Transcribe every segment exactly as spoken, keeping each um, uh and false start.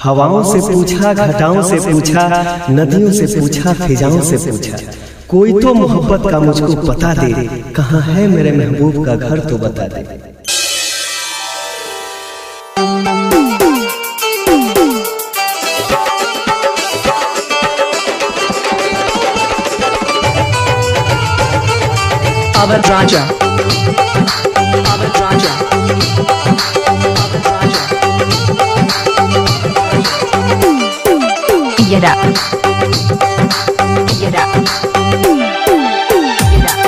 हवाओं से पूछा, घटाओं से पूछा, नदियों से पूछा, फिजाओं से पूछा, कोई तो मोहब्बत का मुझको पता दे, कहाँ है मेरे महबूब का घर तो बता दे। Awadh Raja, Awadh Raja, Awadh Raja. Get up, get up, get up.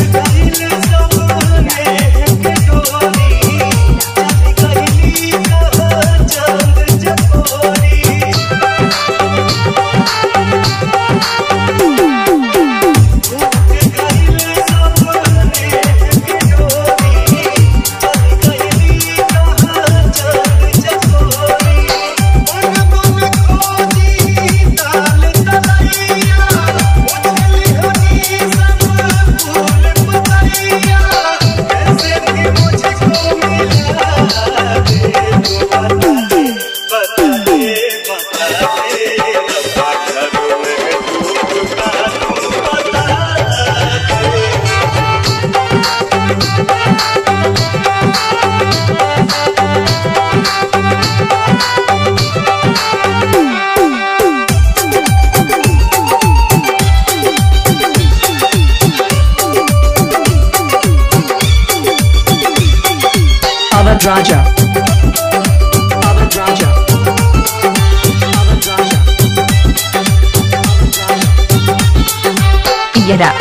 Awadh Raja, Awadh Raja, Awadh Raja, Awadh Raja. Get up,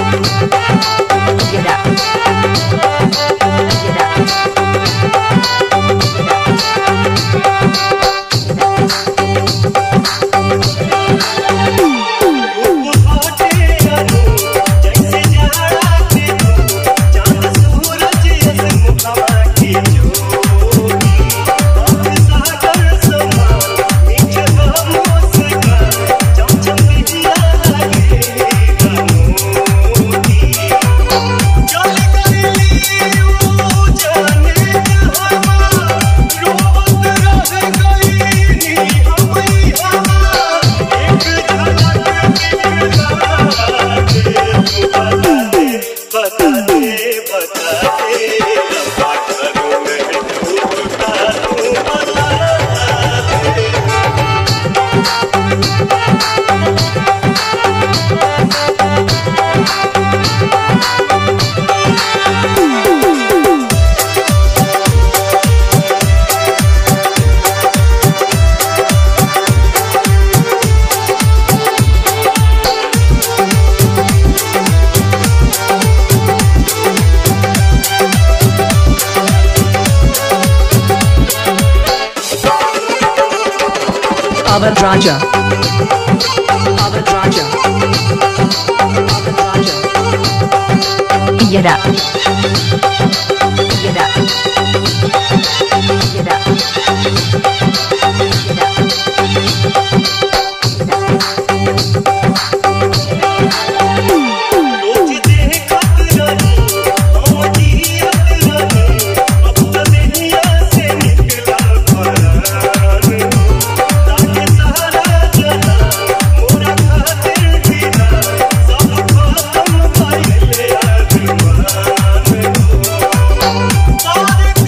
get up, get up, Awadh Raja, Awadh Raja, Awadh Raja. Get up, get up, get up, get up. Sorry.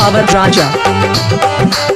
Avan Raja.